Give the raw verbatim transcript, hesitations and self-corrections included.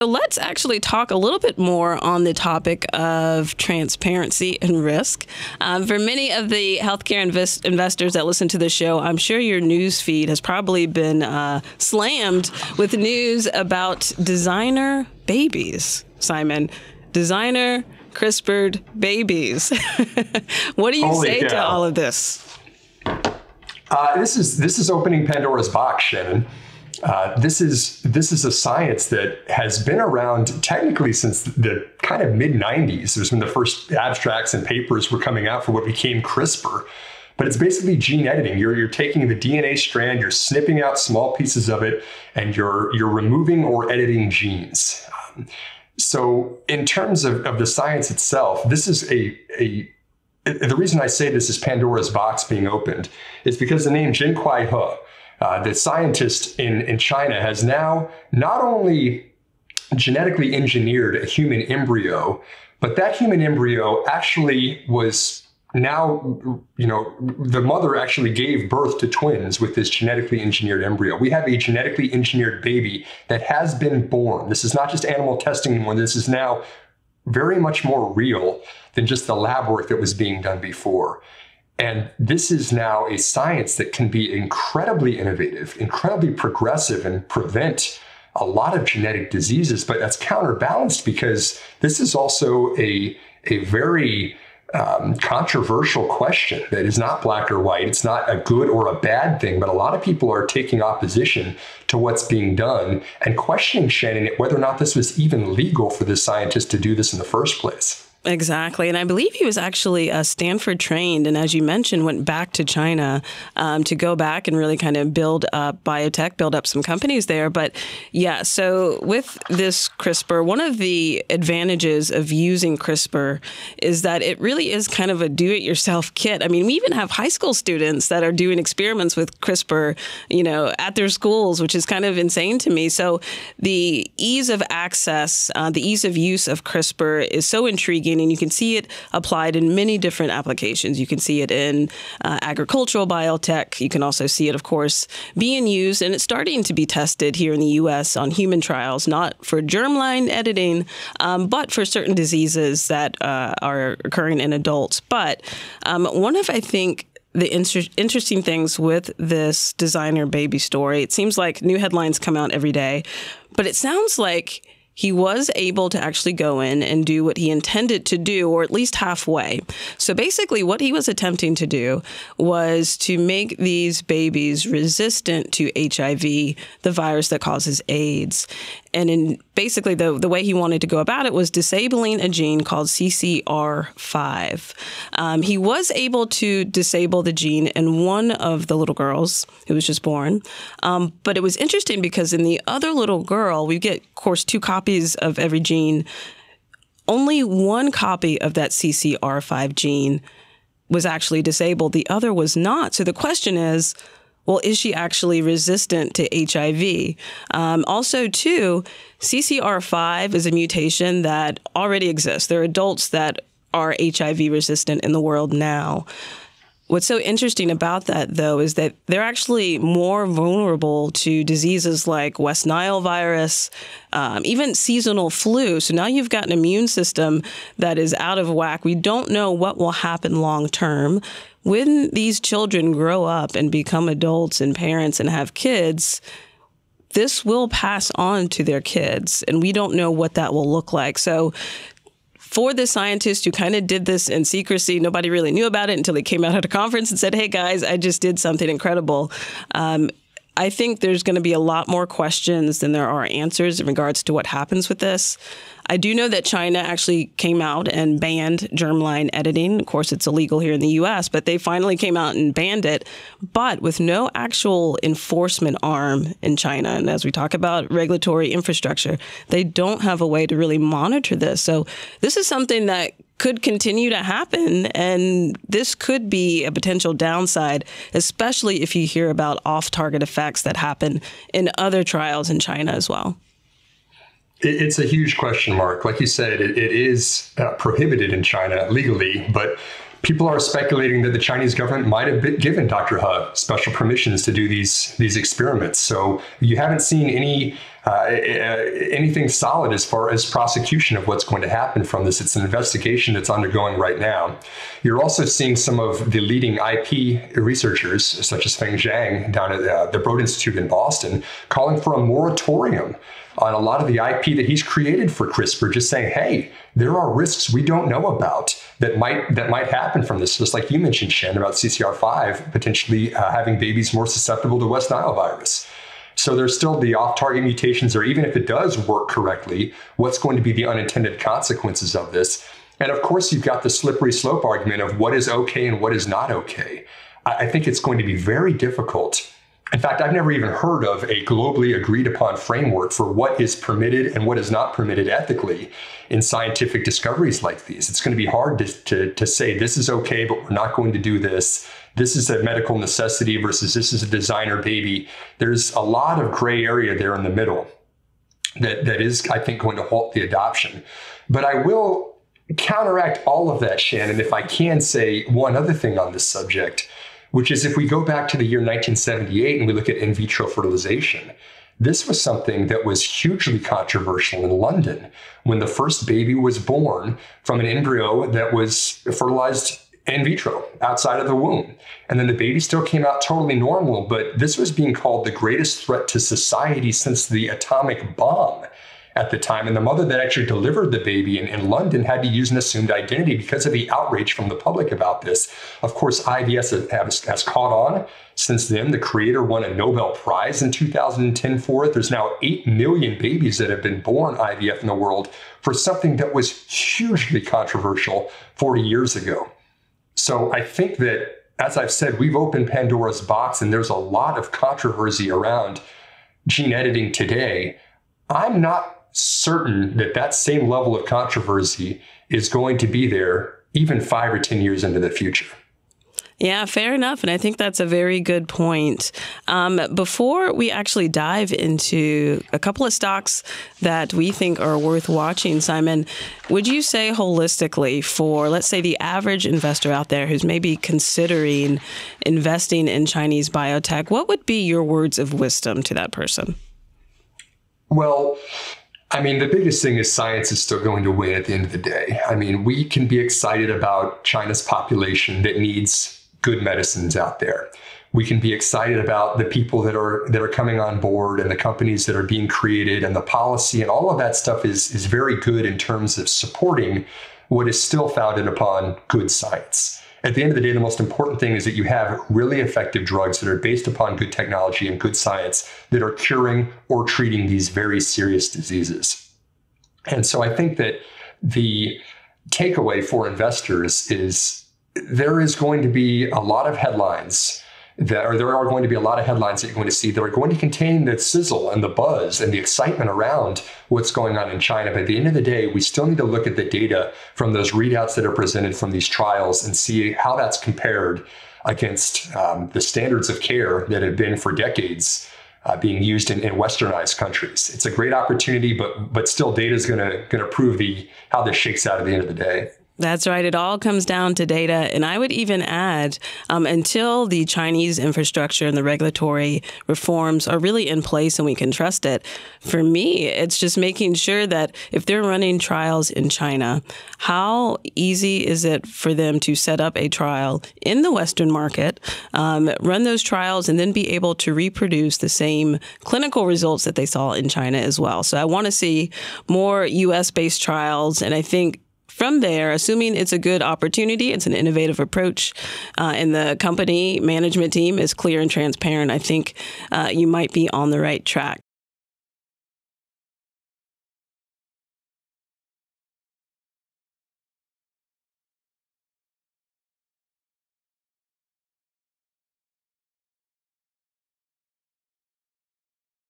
So let's actually talk a little bit more on the topic of transparency and risk. Um, for many of the healthcare invest investors that listen to the show, I'm sure your news feed has probably been uh, slammed with news about designer babies, Simon. Designer CRISPRed babies. What do you Holy say cow. to all of this? Uh, this is this is opening Pandora's box, Shannon. Uh, this is this is a science that has been around technically since the kind of mid nineties. It was when the first abstracts and papers were coming out for what became CRISPR. But it's basically gene editing. You're you're taking the D N A strand, you're snipping out small pieces of it, and you're you're removing or editing genes. Um, so in terms of, of the science itself, this is a a the reason I say this is Pandora's box being opened is because the name Jiankui, uh, the scientist in, in China, has now not only genetically engineered a human embryo, but that human embryo actually was now, you know, the mother actually gave birth to twins with this genetically engineered embryo. We have a genetically engineered baby that has been born. This is not just animal testing anymore. This is now very much more real than just the lab work that was being done before. And this is now a science that can be incredibly innovative, incredibly progressive, and prevent a lot of genetic diseases. But that's counterbalanced because this is also a, a very um, controversial question that is not black or white. It's not a good or a bad thing, but a lot of people are taking opposition to what's being done and questioning, Shannon, whether or not this was even legal for this scientist to do this in the first place. Exactly. And I believe he was actually uh, Stanford trained. And as you mentioned, went back to China um, to go back and really kind of build up biotech, build up some companies there. But yeah, so with this CRISPR, one of the advantages of using CRISPR is that it really is kind of a do-it-yourself kit. I mean, we even have high school students that are doing experiments with CRISPR, you know, at their schools, which is kind of insane to me. So the ease of access, uh, the ease of use of CRISPR is so intriguing. And you can see it applied in many different applications. You can see it in uh, agricultural biotech. You can also see it, of course, being used, and it's starting to be tested here in the U S on human trials, not for germline editing, um, but for certain diseases that uh, are occurring in adults. But um, one of, I think, the inter interesting things with this designer baby story, it seems like new headlines come out every day, but it sounds like he was able to actually go in and do what he intended to do, or at least halfway. So basically what he was attempting to do was to make these babies resistant to H I V, the virus that causes AIDS. And in basically the, the way he wanted to go about it was disabling a gene called C C R five. Um, he was able to disable the gene in one of the little girls who was just born. Um, but it was interesting because in the other little girl, we get, of course, two copies of every gene. Only one copy of that C C R five gene was actually disabled. The other was not. So the question is, well, is she actually resistant to H I V? Um, also, too, C C R five is a mutation that already exists. There are adults that are H I V resistant in the world now. What's so interesting about that, though, is that they're actually more vulnerable to diseases like West Nile virus, um, even seasonal flu. So now you've got an immune system that is out of whack. We don't know what will happen long term. When these children grow up and become adults and parents and have kids, this will pass on to their kids, and we don't know what that will look like. So for the scientist who kind of did this in secrecy, nobody really knew about it until he came out at a conference and said, hey, guys, I just did something incredible. Um, I think there's going to be a lot more questions than there are answers in regards to what happens with this. I do know that China actually came out and banned germline editing. Of course, it's illegal here in the U S, but they finally came out and banned it, but with no actual enforcement arm in China. And as we talk about regulatory infrastructure, they don't have a way to really monitor this. So this is something that could continue to happen, and this could be a potential downside, especially if you hear about off-target effects that happen in other trials in China as well. It's a huge question mark. Like you said, it, it is uh, prohibited in China legally, but people are speculating that the Chinese government might have been given Doctor He special permissions to do these, these experiments. So you haven't seen any uh, anything solid as far as prosecution of what's going to happen from this. It's an investigation that's undergoing right now. You're also seeing some of the leading I P researchers, such as Feng Zhang down at uh, the Broad Institute in Boston, calling for a moratorium on a lot of the I P that he's created for CRISPR, just saying, hey, there are risks we don't know about that might that might happen from this. Just like you mentioned, Shen, about C C R five potentially uh, having babies more susceptible to West Nile virus. So there's still the off-target mutations, or even if it does work correctly, what's going to be the unintended consequences of this? And of course, you've got the slippery slope argument of what is okay and what is not okay. I think it's going to be very difficult. In fact, I've never even heard of a globally agreed upon framework for what is permitted and what is not permitted ethically in scientific discoveries like these. It's going to be hard to, to, to say this is okay, but we're not going to do this. This is a medical necessity versus this is a designer baby. There's a lot of gray area there in the middle that, that is, I think, going to halt the adoption. But I will counteract all of that, Shannon, if I can say one other thing on this subject, which is if we go back to the year nineteen seventy-eight and we look at in vitro fertilization, this was something that was hugely controversial in London when the first baby was born from an embryo that was fertilized in vitro outside of the womb. And then the baby still came out totally normal, but this was being called the greatest threat to society since the atomic bomb at the time. And the mother that actually delivered the baby in, in London had to use an assumed identity because of the outrage from the public about this. Of course, I V F has, has caught on since then. The creator won a Nobel Prize in two thousand ten for it. There's now eight million babies that have been born I V F in the world for something that was hugely controversial forty years ago. So I think that, as I've said, we've opened Pandora's box and there's a lot of controversy around gene editing today. I'm not certain that that same level of controversy is going to be there even five or ten years into the future. Yeah, fair enough. And I think that's a very good point. Um, before we actually dive into a couple of stocks that we think are worth watching, Simon, would you say holistically for, let's say, the average investor out there who's maybe considering investing in Chinese biotech, what would be your words of wisdom to that person? Well, I mean, the biggest thing is science is still going to win at the end of the day. I mean, we can be excited about China's population that needs good medicines out there. We can be excited about the people that are that are coming on board and the companies that are being created and the policy, and all of that stuff is, is very good in terms of supporting what is still founded upon good science. At the end of the day, the most important thing is that you have really effective drugs that are based upon good technology and good science that are curing or treating these very serious diseases. And so I think that the takeaway for investors is there is going to be a lot of headlines that, or there are going to be a lot of headlines that you're going to see that are going to contain the sizzle and the buzz and the excitement around what's going on in China. But at the end of the day, we still need to look at the data from those readouts that are presented from these trials and see how that's compared against um, the standards of care that have been for decades uh, being used in, in westernized countries. It's a great opportunity, but but still data is going to going to prove the how this shakes out at the end of the day. That's right. It all comes down to data. And I would even add, um, until the Chinese infrastructure and the regulatory reforms are really in place and we can trust it, for me, it's just making sure that if they're running trials in China, how easy is it for them to set up a trial in the Western market, um, run those trials, and then be able to reproduce the same clinical results that they saw in China as well. So I want to see more U S-based trials. And I think from there, assuming it's a good opportunity, it's an innovative approach, uh, and the company management team is clear and transparent, I think uh, you might be on the right track.